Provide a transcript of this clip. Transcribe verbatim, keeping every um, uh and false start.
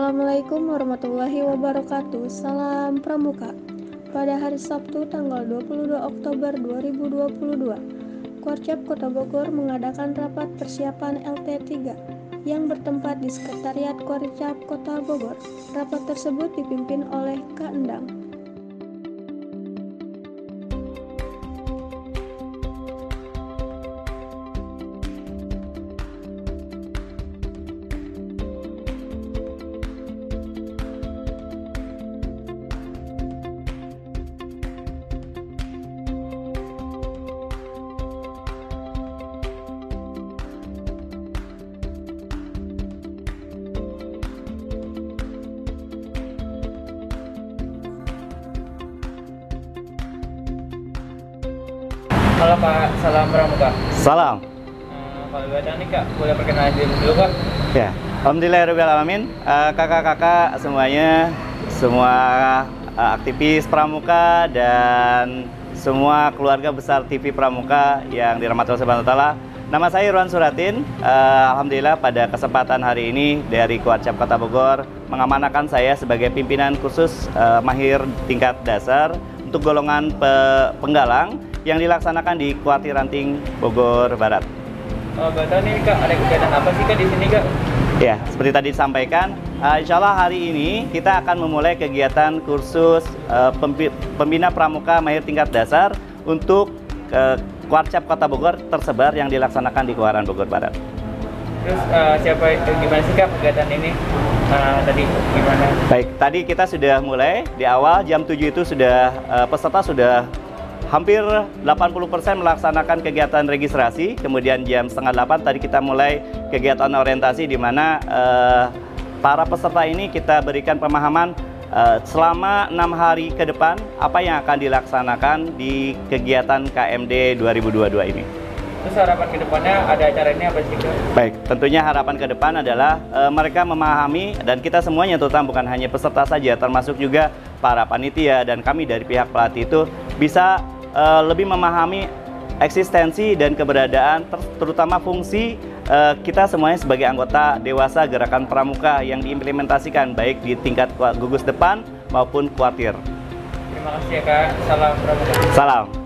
Assalamualaikum warahmatullahi wabarakatuh. Salam Pramuka. Pada hari Sabtu tanggal dua puluh dua Oktober dua ribu dua puluh dua, Kuarcap Kota Bogor mengadakan rapat persiapan L T tiga yang bertempat di Sekretariat Kuarcap Kota Bogor. Rapat tersebut dipimpin oleh Kak Endang. Halo Kak, salam Pramuka. Salam. Hmm, kalau gue nih Kak, boleh perkenalan diri dulu Kak? Ya, alhamdulillahirobbilalamin. Uh, kakak-kakak semuanya, semua uh, aktivis Pramuka dan semua keluarga besar T V Pramuka yang dirahmati Allah Subhanahu wa Ta'ala. Nama saya Irwan Suratin. Uh, Alhamdulillah pada kesempatan hari ini dari Kuarcap Kota Bogor mengamanahkan saya sebagai pimpinan khusus uh, mahir tingkat dasar untuk golongan pe penggalang yang dilaksanakan di Kuartir Ranting Bogor Barat. Oh, gak tahu nih Kak, ada kegiatan apa sih Kak di sini Kak? Ya, seperti tadi disampaikan, uh, insya Allah hari ini kita akan memulai kegiatan kursus uh, pembina pramuka mahir tingkat dasar untuk uh, Kuarcap Kota Bogor tersebar yang dilaksanakan di Kuaran Bogor Barat. Terus uh, siapa, gimana sih Kak kegiatan ini? Uh, tadi gimana? Baik, tadi kita sudah mulai di awal jam tujuh itu sudah uh, peserta sudah hampir delapan puluh persen melaksanakan kegiatan registrasi. Kemudian jam setengah delapan tadi kita mulai kegiatan orientasi di mana uh, para peserta ini kita berikan pemahaman uh, selama enam hari ke depan apa yang akan dilaksanakan di kegiatan K M D dua ribu dua puluh dua ini. Terus harapan ke depannya ada acara ini apa sih Kak? Baik, tentunya harapan ke depan adalah uh, mereka memahami dan kita semuanya terutama bukan hanya peserta saja termasuk juga para panitia dan kami dari pihak pelatih itu bisa uh, lebih memahami eksistensi dan keberadaan ter terutama fungsi uh, kita semuanya sebagai anggota dewasa gerakan pramuka yang diimplementasikan baik di tingkat gugus depan maupun kuartir. Terima kasih ya Kak, salam Pramuka. Salam.